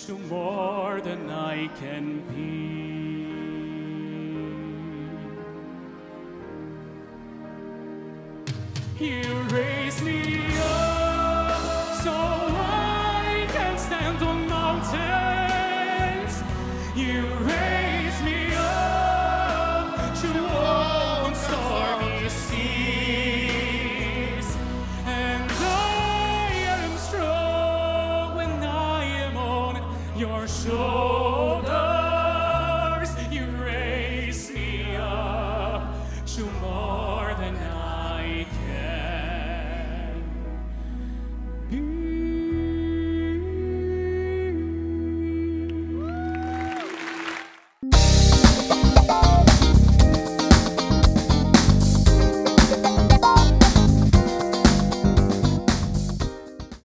to more than I can be. You raise me up so I can stand on mountains. You raise me up to walk stormy seas, and I am strong when I am on your shore.